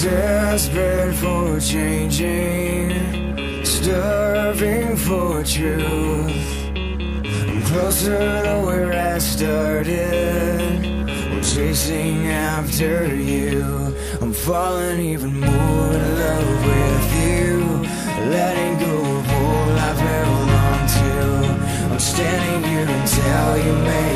Desperate for changing, starving for truth. I'm closer to where I started. I'm chasing after you. I'm falling even more in love with you. Letting go of all I've held on to. I'm standing here until you make